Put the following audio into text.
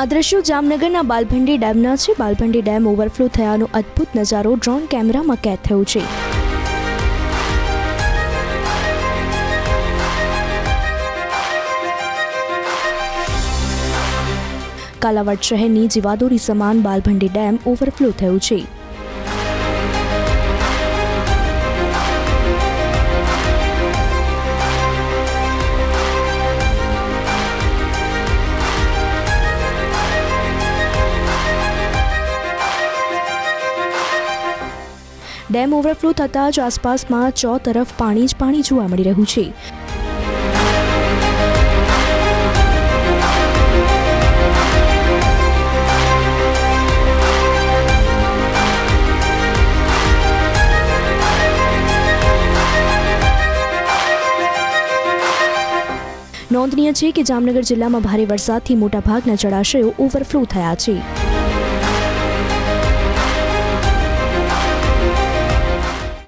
આ દ્રશ્યો જામનગરના બાલભંડી ડેમના છે। બાલભંડી ડેમ ઓવરફ્લો થયાનો અદ્ભુત નજારો ડ્રોન કેમેરામાં કેદ થયો છે। કાલાવાડ શહેરની જીવાદોરી સમાન બાલભંડી ડેમ ઓવરફ્લો થયો છે। ડેમ ઓવરફ્લો થતાં જ આસપાસમાં ચોતરફ પાણી જ પાણી જોવા મળી રહ્યું છે। નોંધનીય છે કે જામનગર જિલ્લામાં ભારે વરસાદથી મોટાભાગના જળાશયો ઓવરફ્લો થયા છે।